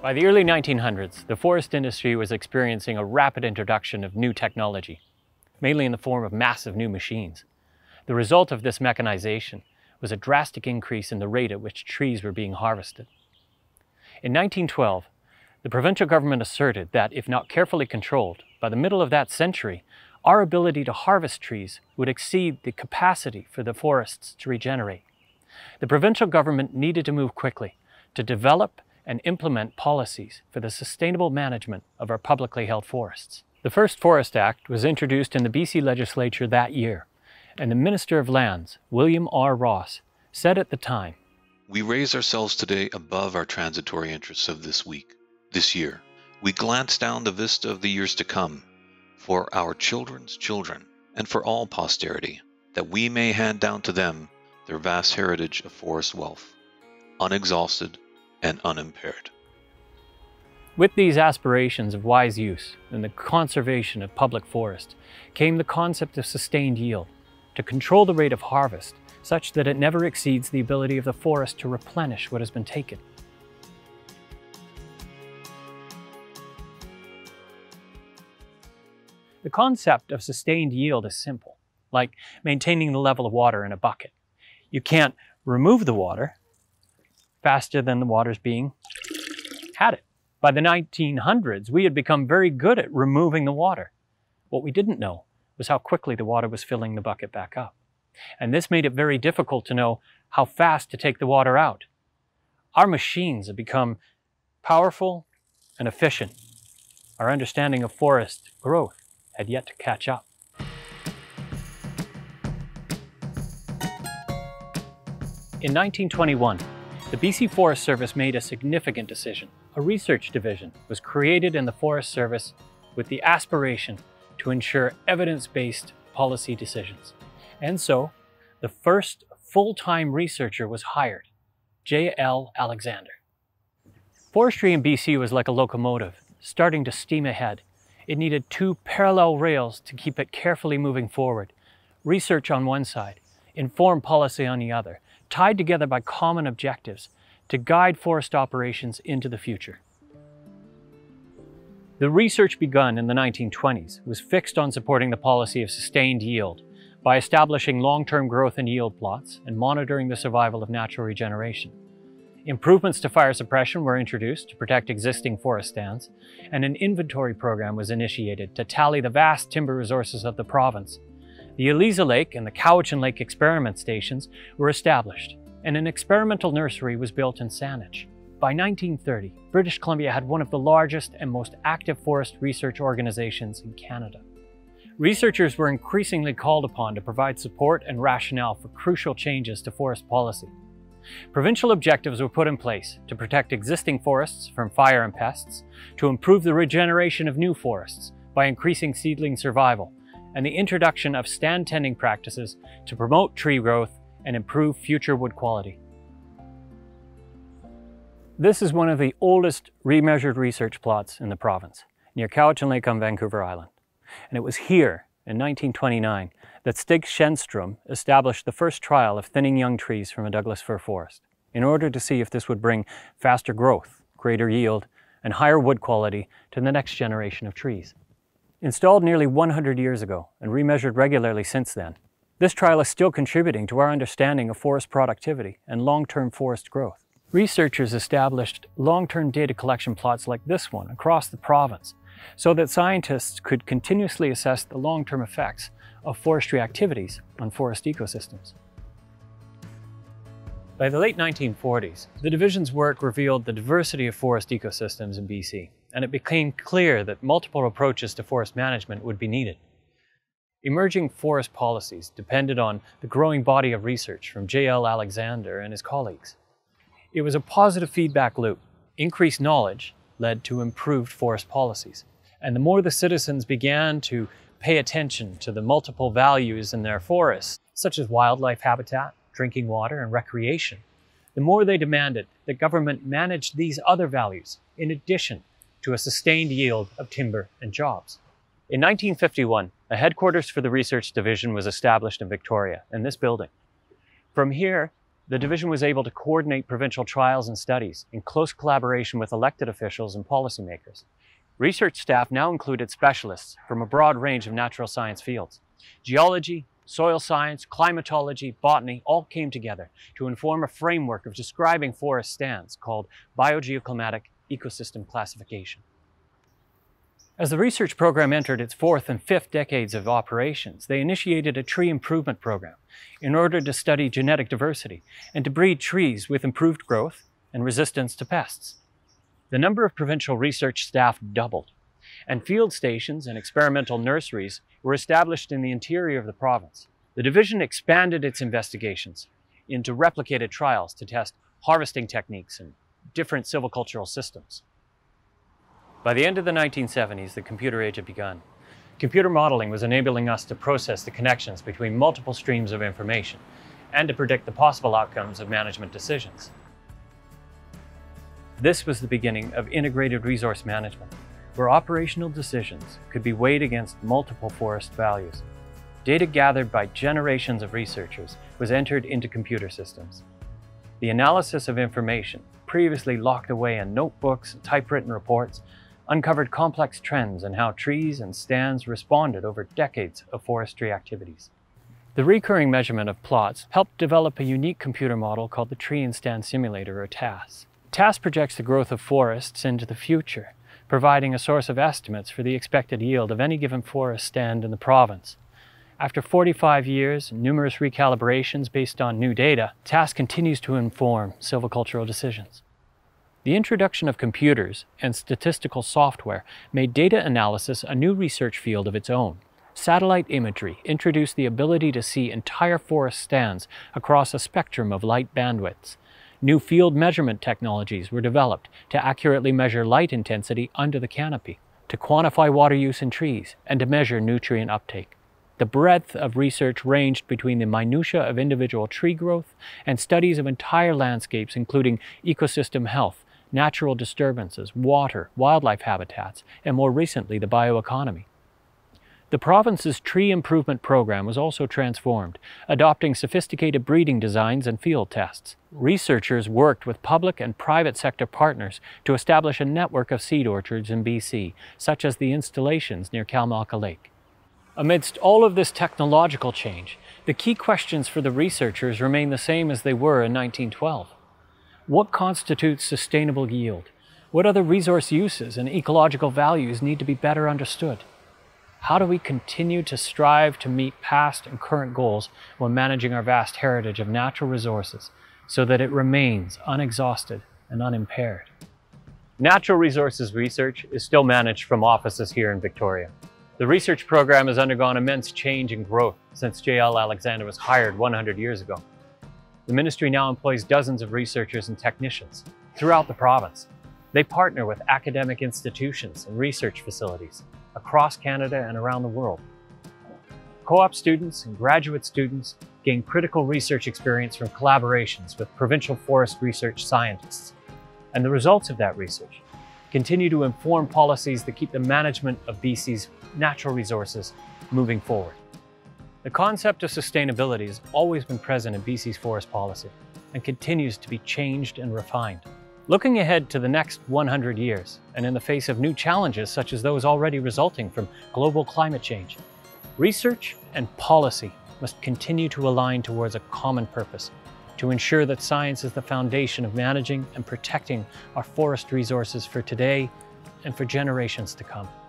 By the early 1900s, the forest industry was experiencing a rapid introduction of new technology, mainly in the form of massive new machines. The result of this mechanization was a drastic increase in the rate at which trees were being harvested. In 1912, the provincial government asserted that, if not carefully controlled, by the middle of that century, our ability to harvest trees would exceed the capacity for the forests to regenerate. The provincial government needed to move quickly to develop and implement policies for the sustainable management of our publicly held forests. The first Forest Act was introduced in the BC legislature that year, and the Minister of Lands, William R. Ross, said at the time, "We raise ourselves today above our transitory interests of this week, this year. We glance down the vista of the years to come, for our children's children, and for all posterity, that we may hand down to them their vast heritage of forest wealth, unexhausted and unimpaired." With these aspirations of wise use and the conservation of public forest came the concept of sustained yield, to control the rate of harvest such that it never exceeds the ability of the forest to replenish what has been taken. The concept of sustained yield is simple, like maintaining the level of water in a bucket. You can't remove the water faster than the water's being added. By the 1900s, we had become very good at removing the water. What we didn't know was how quickly the water was filling the bucket back up. And this made it very difficult to know how fast to take the water out. Our machines have become powerful and efficient. Our understanding of forest growth had yet to catch up. In 1921, the BC Forest Service made a significant decision. A research division was created in the Forest Service with the aspiration to ensure evidence-based policy decisions. And so, the first full-time researcher was hired, J.L. Alexander. Forestry in BC was like a locomotive, starting to steam ahead. It needed two parallel rails to keep it carefully moving forward. Research on one side, informed policy on the other, tied together by common objectives to guide forest operations into the future. The research begun in the 1920s was fixed on supporting the policy of sustained yield by establishing long-term growth and yield plots and monitoring the survival of natural regeneration. Improvements to fire suppression were introduced to protect existing forest stands, and an inventory program was initiated to tally the vast timber resources of the province. The Eliza Lake and the Cowichan Lake experiment stations were established, and an experimental nursery was built in Saanich. By 1930, British Columbia had one of the largest and most active forest research organizations in Canada. Researchers were increasingly called upon to provide support and rationale for crucial changes to forest policy. Provincial objectives were put in place to protect existing forests from fire and pests, to improve the regeneration of new forests by increasing seedling survival, and the introduction of stand tending practices to promote tree growth and improve future wood quality. This is one of the oldest remeasured research plots in the province, near Cowichan Lake on Vancouver Island. And it was here, in 1929, that Stig Schenstrom established the first trial of thinning young trees from a Douglas fir forest, in order to see if this would bring faster growth, greater yield, and higher wood quality to the next generation of trees. Installed nearly 100 years ago and remeasured regularly since then, this trial is still contributing to our understanding of forest productivity and long-term forest growth. Researchers established long-term data collection plots like this one across the province so that scientists could continuously assess the long-term effects of forestry activities on forest ecosystems. By the late 1940s, the division's work revealed the diversity of forest ecosystems in BC, and it became clear that multiple approaches to forest management would be needed. Emerging forest policies depended on the growing body of research from J.L. Alexander and his colleagues. It was a positive feedback loop. Increased knowledge led to improved forest policies. And the more the citizens began to pay attention to the multiple values in their forests, such as wildlife habitat, drinking water, and recreation, the more they demanded that government manage these other values in addition to a sustained yield of timber and jobs. In 1951, a headquarters for the research division was established in Victoria, in this building. From here, The division was able to coordinate provincial trials and studies in close collaboration with elected officials and policymakers. Research staff now included specialists from a broad range of natural science fields. Geology, soil science, climatology, botany all came together to inform a framework of describing forest stands called biogeoclimatic ecosystem classification. As the research program entered its fourth and fifth decades of operations, they initiated a tree improvement program in order to study genetic diversity and to breed trees with improved growth and resistance to pests. The number of provincial research staff doubled, and field stations and experimental nurseries were established in the interior of the province. The division expanded its investigations into replicated trials to test harvesting techniques and different silvicultural systems. By the end of the 1970s, the computer age had begun. Computer modeling was enabling us to process the connections between multiple streams of information and to predict the possible outcomes of management decisions. This was the beginning of integrated resource management, where operational decisions could be weighed against multiple forest values. Data gathered by generations of researchers was entered into computer systems. The analysis of information, previously locked away in notebooks and typewritten reports, uncovered complex trends in how trees and stands responded over decades of forestry activities. The recurring measurement of plots helped develop a unique computer model called the Tree and Stand Simulator, or TAS. TAS projects the growth of forests into the future, providing a source of estimates for the expected yield of any given forest stand in the province. After 45 years and numerous recalibrations based on new data, TAS continues to inform silvicultural decisions. The introduction of computers and statistical software made data analysis a new research field of its own. Satellite imagery introduced the ability to see entire forest stands across a spectrum of light bandwidths. New field measurement technologies were developed to accurately measure light intensity under the canopy, to quantify water use in trees, and to measure nutrient uptake. The breadth of research ranged between the minutiae of individual tree growth and studies of entire landscapes, including ecosystem health, natural disturbances, water, wildlife habitats, and more recently, the bioeconomy. The province's tree improvement program was also transformed, adopting sophisticated breeding designs and field tests. Researchers worked with public and private sector partners to establish a network of seed orchards in BC, such as the installations near Kalmalka Lake. Amidst all of this technological change, the key questions for the researchers remain the same as they were in 1912. What constitutes sustainable yield? What other resource uses and ecological values need to be better understood? How do we continue to strive to meet past and current goals while managing our vast heritage of natural resources so that it remains unexhausted and unimpaired? Natural resources research is still managed from offices here in Victoria. The research program has undergone immense change and growth since J.L. Alexander was hired 100 years ago. The ministry now employs dozens of researchers and technicians throughout the province. They partner with academic institutions and research facilities across Canada and around the world. Co-op students and graduate students gain critical research experience from collaborations with provincial forest research scientists. And the results of that research continue to inform policies that keep the management of BC's natural resources moving forward. The concept of sustainability has always been present in BC's forest policy and continues to be changed and refined. Looking ahead to the next 100 years, and in the face of new challenges such as those already resulting from global climate change, research and policy must continue to align towards a common purpose, to ensure that science is the foundation of managing and protecting our forest resources for today and for generations to come.